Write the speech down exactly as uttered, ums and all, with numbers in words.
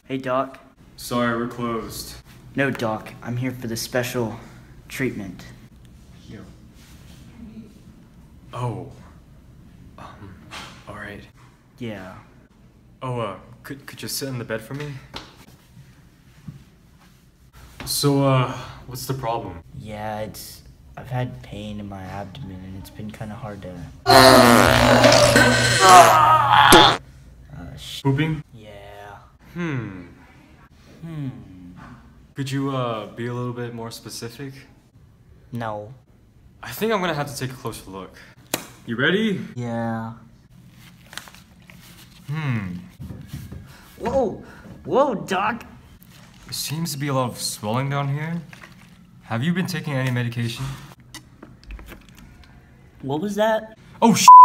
Hey, Doc. Sorry, we're closed. No, Doc. I'm here for the special treatment. Yo. Oh. Um, alright. Yeah. Oh, uh, could, could you sit in the bed for me? So, uh, what's the problem? Yeah, it's... I've had pain in my abdomen and it's been kind of hard to... uh, sh Pooping? Yeah. Hmm. Hmm. Could you, uh, be a little bit more specific? No. I think I'm gonna have to take a closer look. You ready? Yeah. Hmm. Whoa! Whoa, Doc! There seems to be a lot of swelling down here. Have you been taking any medication? What was that? Oh, sh**!